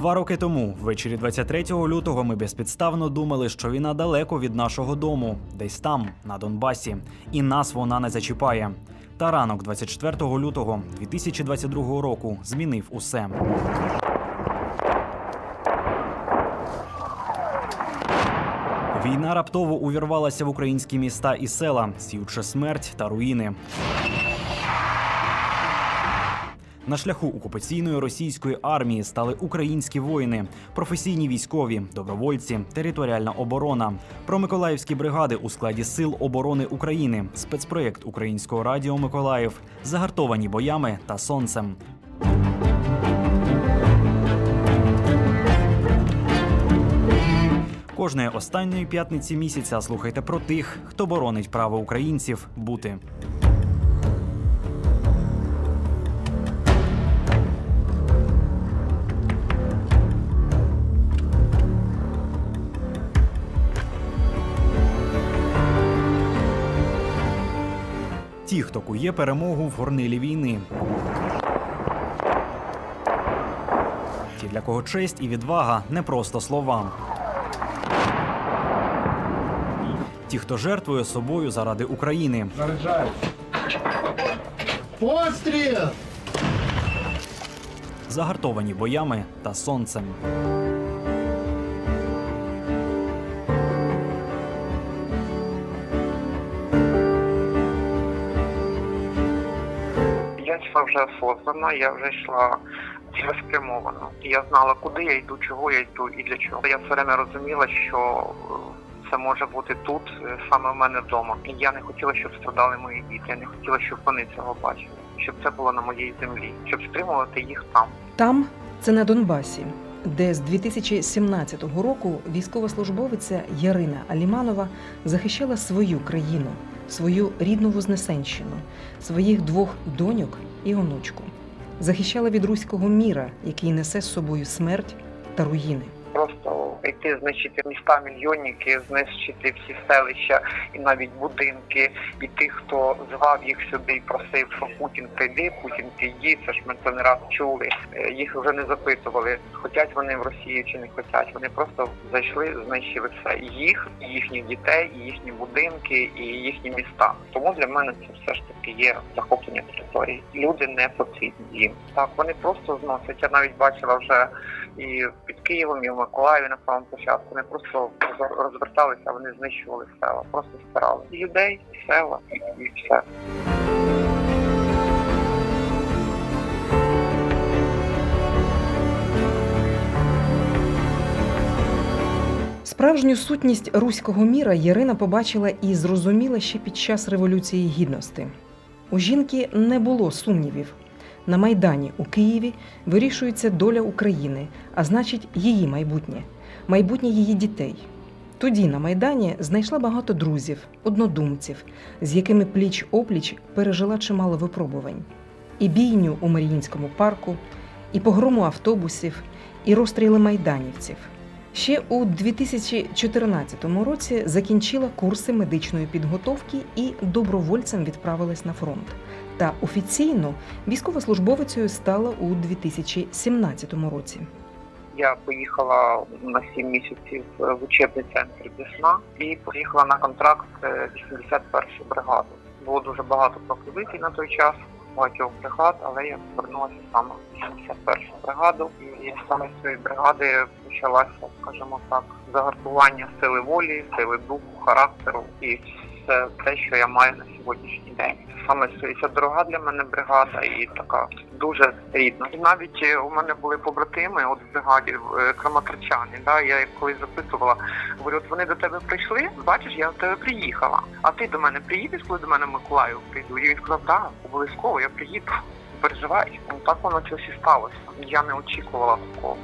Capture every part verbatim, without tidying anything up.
Два роки тому, ввечері двадцять третього лютого, ми безпідставно думали, що війна далеко від нашого дому, десь там, на Донбасі, і нас вона не зачіпає. Та ранок двадцять четвертого лютого дві тисячі двадцять другого року змінив усе. Війна раптово увірвалася в українські міста і села, сіючи смерть та руїни. На шляху окупаційної російської армії стали українські воїни, професійні військові, добровольці, територіальна оборона. Про миколаївські бригади у складі Сил оборони України, спецпроєкт Українського радіо «Миколаїв», загартовані боями та сонцем. Кожної останньої п'ятниці місяця слухайте про тих, хто боронить право українців бути. Ті, хто кує перемогу в горнилі війни. Ті, для кого честь і відвага – не просто слова. Ті, хто жертвує собою заради України. Постріл! Загартовані боями та сонцем. Я йшла вже осознанно, я вже йшла цілеспрямовано. Я знала, куди я йду, чого я йду і для чого. Я все время розуміла, що це може бути тут, саме в мене вдома. Я не хотіла, щоб страдали мої діти, я не хотіла, щоб вони цього бачили, щоб це було на моїй землі, щоб стримувати їх там. Там – це на Донбасі, де з дві тисячі сімнадцятого року військовослужбовиця Ярина Аліманова захищала свою країну, свою рідну Вознесенщину, своїх двох доньок і онучку. Захищала від руського міра, який несе з собою смерть та руїни. Просто йти, знищити міста-мільйонники, знищити всі селища і навіть будинки. І тих, хто звав їх сюди і просив, що Путін прийди, Путін підійди, це ж ми це не раз чули. Їх вже не запитували, хочуть вони в Росію чи не хочуть. Вони просто зайшли, знищили все. І їх, і їхніх дітей, і їхні будинки, і їхні міста. Тому для мене це все ж таки є захоплення території. Люди не потрібні їм. Так, вони просто зносять. Я навіть бачила вже і під Києвом, і в Миколаєві на самому початку. Вони просто розверталися, вони знищували села, просто стирали. І людей, і села, і, і все. Справжню сутність руського міра Ярина побачила і зрозуміла ще під час Революції Гідності. У жінки не було сумнівів. На Майдані у Києві вирішується доля України, а значить її майбутнє, майбутнє її дітей. Тоді на Майдані знайшла багато друзів, однодумців, з якими пліч-опліч пережила чимало випробувань. І бійню у Маріїнському парку, і погрому автобусів, і розстріли майданівців. Ще у дві тисячі чотирнадцятому році закінчила курси медичної підготовки і добровольцем відправилась на фронт. Та офіційно військовослужбовицею стала у дві тисячі сімнадцятому році. Я поїхала на сім місяців в учебний центр «Десна» і поїхала на контракт вісімдесят першу бригаду. Було дуже багато пропозицій на той час, багатьох бригад, але я повернулася саме в вісімдесят першу бригаду. І саме з цієї бригади почалося, скажімо так, загартування сили волі, сили духу, характеру і все те, що я маю на сьогоднішній день. Саме це дорога для мене бригада і така дуже рідна. І навіть у мене були побратими от в бригаді краматорчани. Да, я їх колись запитувала, говорю, от вони до тебе прийшли, бачиш, я до тебе приїхала. А ти до мене приїдеш, коли до мене в Миколаїв прийду? І він сказав, так, да, обов'язково, я приїду. Не переживай. Ну, так воно щось і сталося. Я не очікувала такого.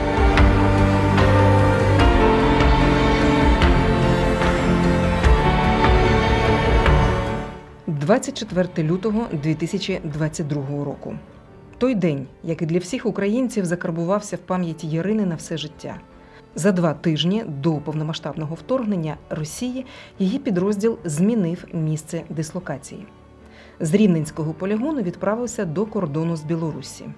двадцять четвертого лютого дві тисячі двадцять другого року. Той день, як і для всіх українців, закарбувався в пам'яті Ярини на все життя. За два тижні до повномасштабного вторгнення Росії її підрозділ змінив місце дислокації. З Рівненського полігону відправився до кордону з Білоруссі.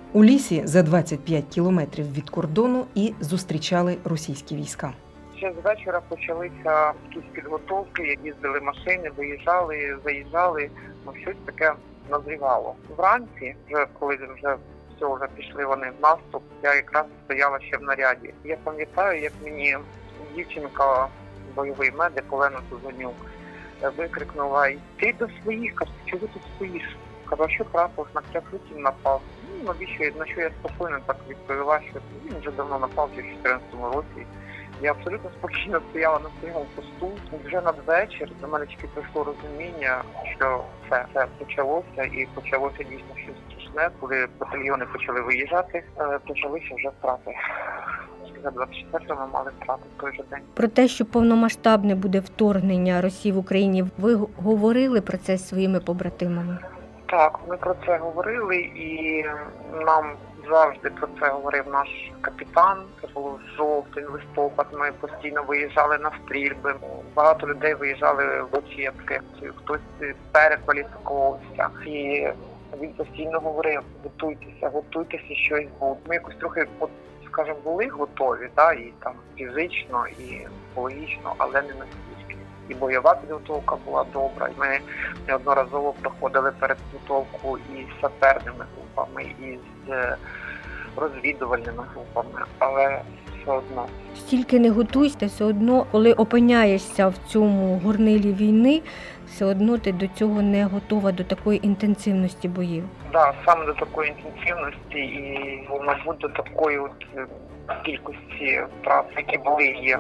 У лісі за двадцять п'ять кілометрів від кордону і зустрічали російські війська. Ще з вечора почалися якісь підготовки, їздили машини, виїжджали, заїжджали, ну щось таке назрівало. Вранці, вже коли вже все, вже пішли вони в наступ, я якраз стояла ще в наряді. Я пам'ятаю, як мені дівчинка, бойовий медик Олена Тузанюк, викрикнула: "Ти до своїх, каже, чого ти стоїш?" Кажу: "А що трапилось, на кря Путін напав?" Ну, навіщо, на що я спокійно так відповіла, що він вже давно напав, ще в чотирнадцятому році. Я абсолютно спокійно стояла на своєму посту. І вже надвечір до мене тільки прийшло розуміння, що все, все почалося, і почалося дійсно щось страшне. Коли батальйони почали виїжджати, почалися вже втрати. За двадцять четвертого ми мали втрати в той же день. Про те, що повномасштабне буде вторгнення Росії в Україні, ви говорили про це зі своїми побратимами? Так, ми про це говорили, і нам завжди про це говорив наш капітан. Це було жовтий, листопад, ми постійно виїжджали на стрільби. Багато людей виїжджали в учебки, хтось перекваліфікувався. І він постійно говорив: готуйтеся, готуйтеся, щось буде. Ми якось трохи, от, скажімо, були готові, да, і там фізично, і психологічно, але не настільки. І бойова підготовка була добра. Ми неодноразово проходили перепідготовку із саперними групами, із розвідувальними групами, але все одно. Стільки не готуйся, все одно, коли опиняєшся в цьому горнилі війни, все одно ти до цього не готова, до такої інтенсивності боїв. Так, да, саме до такої інтенсивності і, мабуть, до такої от кількості втрат, які були і є.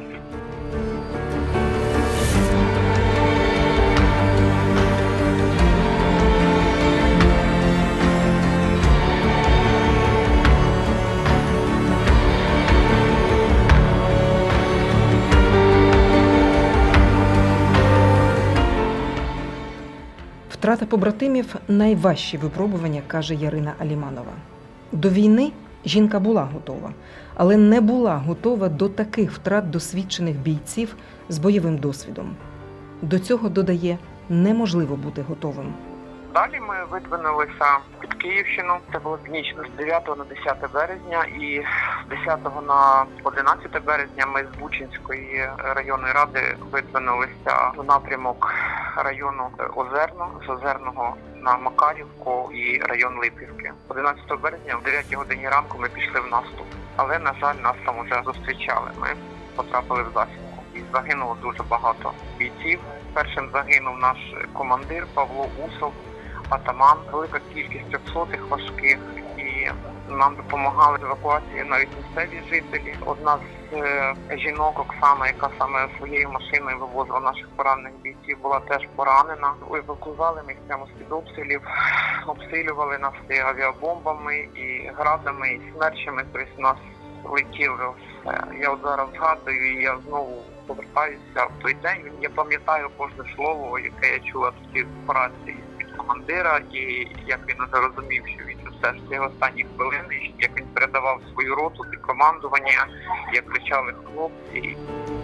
Втрата побратимів – найважчі випробування, каже Ярина Аліманова. До війни жінка була готова, але не була готова до таких втрат досвідчених бійців з бойовим досвідом. До цього, додає, неможливо бути готовим. Далі ми видвинулися під Київщину. Це було північно з дев'ятого на десяте березня, і з десятого на одинадцяте березня ми з Бучинської районної ради видвинулися в напрямок району Озерно, з Озерного на Макарівку і район Липівки. одинадцятого березня в дев'ятій годині ранку ми пішли в наступ, але, на жаль, нас там вже зустрічали. Ми потрапили в засідку і загинуло дуже багато бійців. Першим загинув наш командир Павло Усов, атаман, велика кількість трьохсотих важких, і нам допомагали в евакуації навіть місцеві жителі. Одна з е, жінок, Оксана, яка саме своєю машиною вивозила наших поранених бійців, була теж поранена. Евакуювали ми їх прямо з-під обстрілів, обстрілювали нас і авіабомбами, і градами, і смерчами, тобто нас летіло все. Я от зараз згадую, і я знову повертаюся в той день. Я пам'ятаю кожне слово, яке я чула тоді в рації від командира, і як він уже розумів, що він все ж ці останні хвилини, як він передавав свою роту під командування, як кричали хлопці.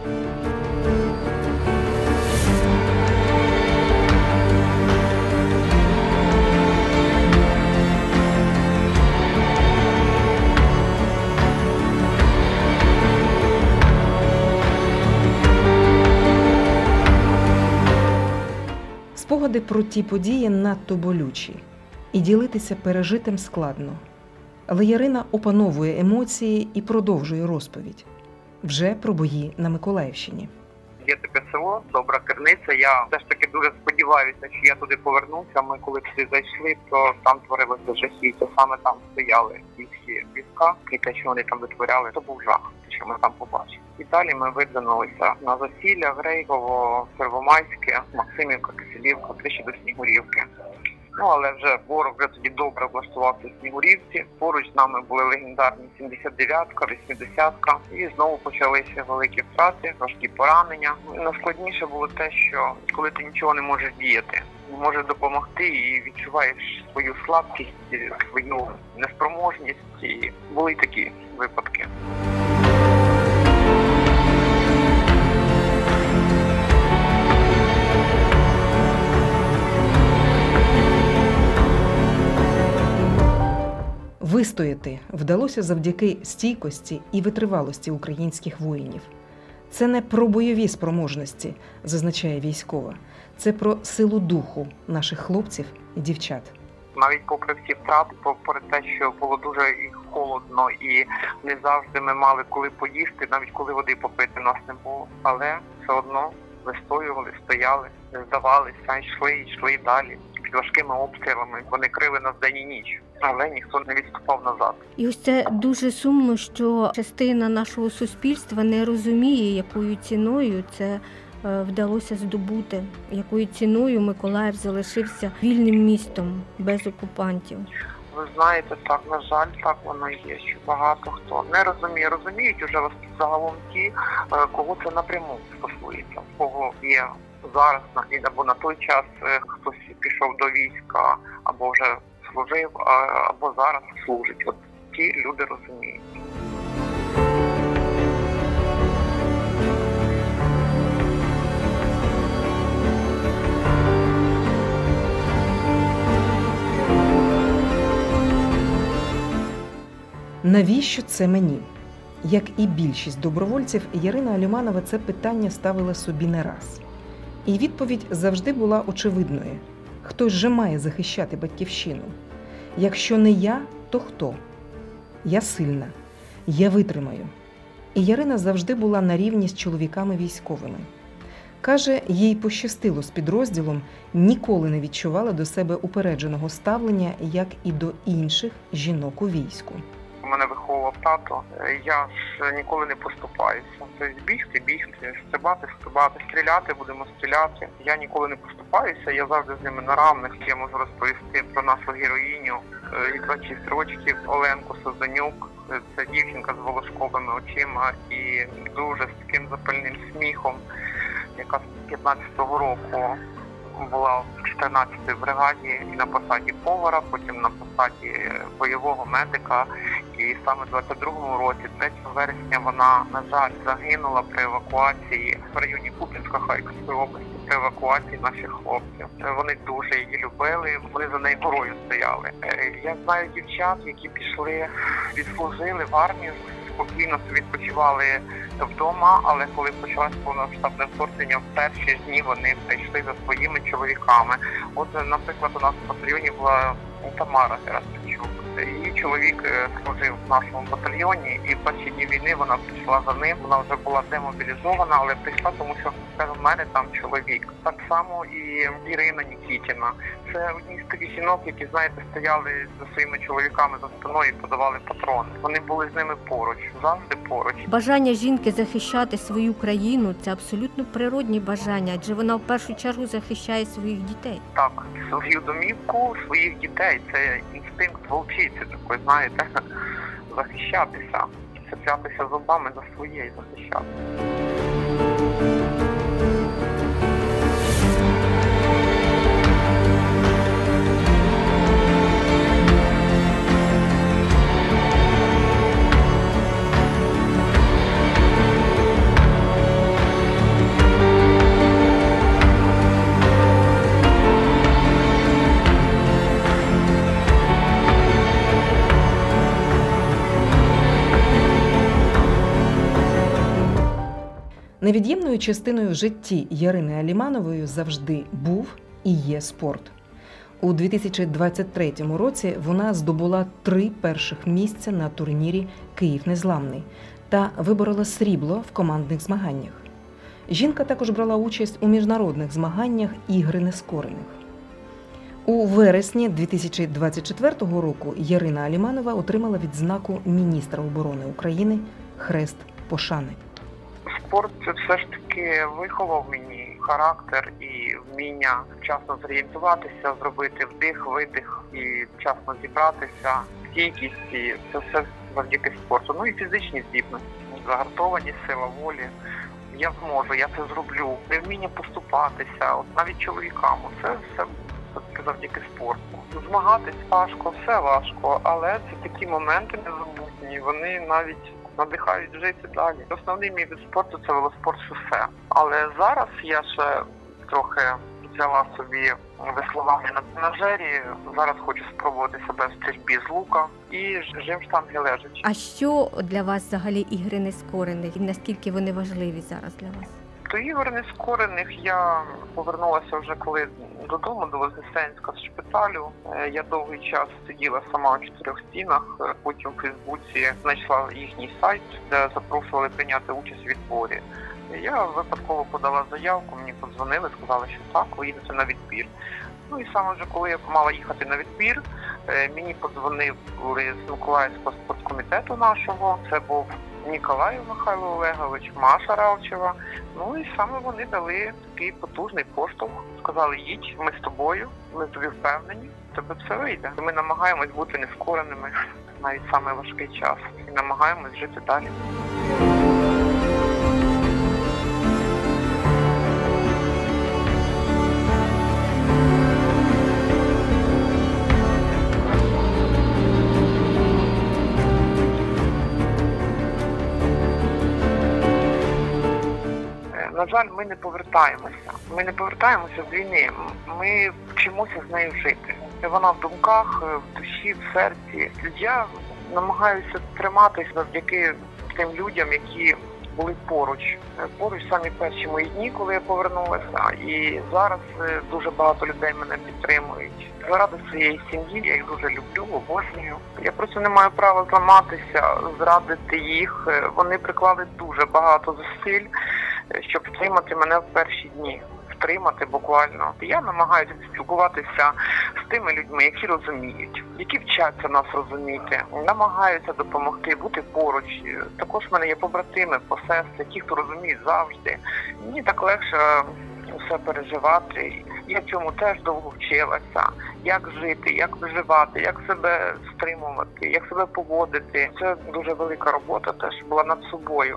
Спогади про ті події надто болючі, і ділитися пережитим складно. Але Ярина опановує емоції і продовжує розповідь. Вже про бої на Миколаївщині. Є таке село, Добра Керниця. Я все ж таки дуже сподіваюся, що я туди повернуся. Ми коли туди зайшли, то там творилося жахіття. Саме там стояли ті всі війська, і те, що вони там витворяли, то був жах, що ми там побачили. І далі ми видвинулися на Засілля, Грейково, Первомайське, Максимівка, Киселівка, ближче до Снігурівки. Ну, але вже ворог вже тоді добре влаштувався в Снігурівці. Поруч з нами були легендарні сімдесят дев'ятка, вісімдесятка. І знову почалися великі втрати, важкі поранення. Найскладніше було те, що коли ти нічого не можеш діяти, не можеш допомогти і відчуваєш свою слабкість, свою неспроможність. І були такі випадки. Вистояти вдалося завдяки стійкості і витривалості українських воїнів. Це не про бойові спроможності, зазначає військова. Це про силу духу наших хлопців і дівчат. Навіть попри всі втрати, попри те, що було дуже і холодно, і не завжди ми мали коли поїсти, навіть коли води попити нас не було. Але все одно вистоювали, стояли, не здавалися, йшли, йшли далі. Під важкими обстрілами вони крили нас день і ніч, але ніхто не відступав назад. І ось це дуже сумно, що частина нашого суспільства не розуміє, якою ціною це вдалося здобути, якою ціною Миколаїв залишився вільним містом без окупантів. Ви знаєте, так, на жаль, так воно і є, що багато хто не розуміє. Розуміють уже загалом ті, кого це напряму стосується, кого є зараз або на той час хтось пішов до війська, або вже служив, або зараз служить. От ті люди розуміють. Навіщо це мені? Як і більшість добровольців, Ярина Аліманова це питання ставила собі не раз. І відповідь завжди була очевидною. Хтось же має захищати батьківщину. Якщо не я, то хто? Я сильна. Я витримаю. І Ярина завжди була на рівні з чоловіками військовими. Каже, їй пощастило з підрозділом, ніколи не відчувала до себе упередженого ставлення, як і до інших жінок у війську. Мене виховував тато, я ж ніколи не поступаюся. Тобто бігти, бігти, стрибати, стрибати, стріляти, будемо стріляти. Я ніколи не поступаюся, я завжди з ними на равних. Я можу розповісти про нашу героїню, двадцять років, Оленку Созанюк. Це дівчинка з волошковими очима і дуже з таким запальним сміхом, яка з п'ятнадцятого року була в чотирнадцятій бригаді і на посаді повара, потім на посаді бойового медика. І саме в двадцять другому році, третього вересня, вона, на жаль, загинула при евакуації в районі Куп'янська Харківської області, при евакуації наших хлопців. Вони дуже її любили, вони за нею горою стояли. Я знаю дівчат, які пішли, відслужили в армію, спокійно відпочивали вдома, але коли почалось повномасштабне вторгнення, в перші дні вони прийшли за своїми чоловіками. От, наприклад, у нас в батальйоні була Тамара Герасимчук. Її чоловік служив в нашому батальйоні, і в перші дні війни вона прийшла за ним. Вона вже була демобілізована, але прийшла, тому що, каже, в мене там чоловік. Так само і Ірина Нікітіна. Це одні з таких жінок, які, знаєте, стояли за своїми чоловіками за спиною і подавали патрони. Вони були з ними поруч, завжди поруч. Бажання жінки захищати свою країну – це абсолютно природні бажання, адже вона в першу чергу захищає своїх дітей. Так, свою домівку, своїх дітей. Це інстинкт вовчиці такий, знаєте, захищатися, цеплятися зубами за своє і захищати. Невід'ємною частиною в житті Ярини Аліманової завжди був і є спорт. У дві тисячі двадцять третьому році вона здобула три перших місця на турнірі «Київ незламний» та виборола срібло в командних змаганнях. Жінка також брала участь у міжнародних змаганнях «Ігри нескорених». У вересні дві тисячі двадцять четвертого року Ярина Аліманова отримала відзнаку міністра оборони України «Хрест пошани». Спорт – це все ж таки виховав мені характер і вміння вчасно зорієнтуватися, зробити вдих, видих і вчасно зібратися, стійкість, і це все завдяки спорту. Ну і фізичні здібності, загартованість, сила волі. Я зможу, я це зроблю. Невміння поступатися, от навіть чоловікам, це все завдяки спорту. Змагатись важко, все важко, але це такі моменти незабутні, вони навіть надихають жити далі. Основний мій вид спорту – це велоспорт шосе. Але зараз я ще трохи взяла собі веслування на тренажері. Зараз хочу спробувати себе в стрільбі з лука і жим штанги лежачі. А що для вас взагалі ігри нескорених і наскільки вони важливі зараз для вас? До ігор нескорених я повернулася вже коли додому, до Вознесенська з шпиталю. Я довгий час сиділа сама у чотирьох стінах, потім в Фейсбуці знайшла їхній сайт, де запрошували прийняти участь у відборі. Я випадково подала заявку, мені подзвонили, сказали, що так, ви їдете на відбір. Ну і саме вже коли я мала їхати на відбір, мені подзвонив з Миколаївського спорткомітету нашого, це був Ніколаєв Михайло Олегович, Маша Ралчева. Ну і саме вони дали такий потужний поштовх. Сказали, їдь, ми з тобою, ми тобі впевнені, в тебе все вийде. Ми намагаємось бути нескореними, навіть саме важкий час, і намагаємось жити далі. На жаль, ми не повертаємося. Ми не повертаємося з війни. Ми вчимося з нею жити. Вона в думках, в душі, в серці. Я намагаюся триматися завдяки тим людям, які були поруч. Поруч самі перші мої дні, коли я повернулася. І зараз дуже багато людей мене підтримують. Заради своєї сім'ї, я їх дуже люблю, обожнюю. Я просто не маю права зламатися, зрадити їх. Вони приклали дуже багато зусиль, щоб втримати мене в перші дні. Втримати буквально. Я намагаюся спілкуватися з тими людьми, які розуміють, які вчаться нас розуміти. Намагаюся допомогти, бути поруч. Також в мене є побратими, посестри, ті, хто розуміють завжди. Мені так легше все переживати. Я цьому теж довго вчилася. Як жити, як виживати, як себе стримувати, як себе поводити. Це дуже велика робота теж була над собою.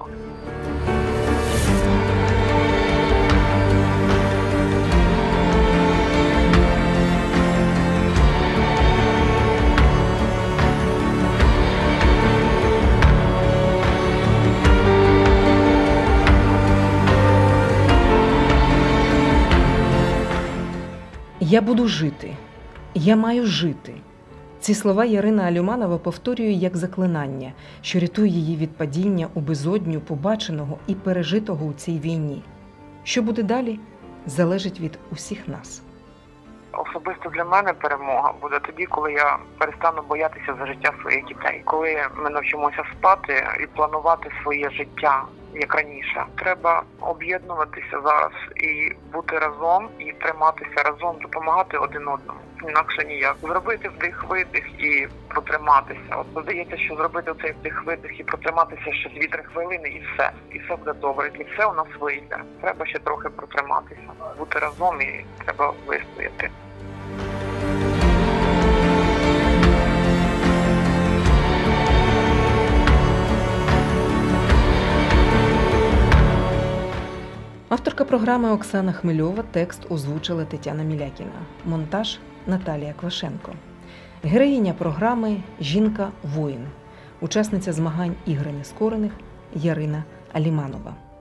«Я буду жити. Я маю жити». Ці слова Ярина Алюманова повторює як заклинання, що рятує її від падіння у безодню побаченого і пережитого у цій війні. Що буде далі, залежить від усіх нас. Особисто для мене перемога буде тоді, коли я перестану боятися за життя своїх дітей. Коли ми навчимося спати і планувати своє життя, як раніше. Треба об'єднуватися зараз і бути разом, і триматися разом, допомагати один одному. Інакше ніяк. Зробити вдих-видих і протриматися. От здається, що зробити цей вдих-видих і протриматися ще дві-три хвилини і все. І все буде добре. І все у нас вийде. Треба ще трохи протриматися. Бути разом і треба вистояти. Авторка програми Оксана Хмельова, текст озвучила Тетяна Мілякіна, монтаж Наталія Квашенко. Героїня програми «Жінка-воїн», учасниця змагань «Ігри нескорених» Ярина Аліманова.